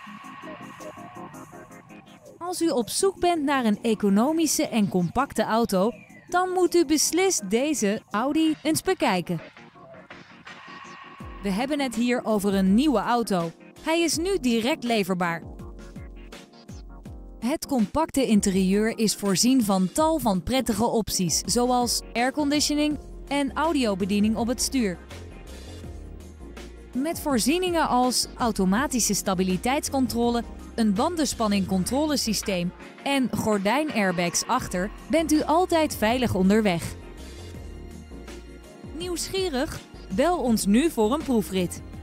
Als u op zoek bent naar een economische en compacte auto, dan moet u beslist deze Audi eens bekijken. We hebben het hier over een nieuwe auto. Hij is nu direct leverbaar. Het compacte interieur is voorzien van tal van prettige opties, zoals airconditioning en audiobediening op het stuur. Met voorzieningen als automatische stabiliteitscontrole, een bandenspanningcontrolesysteem en gordijnairbags achter bent u altijd veilig onderweg. Nieuwsgierig? Bel ons nu voor een proefrit.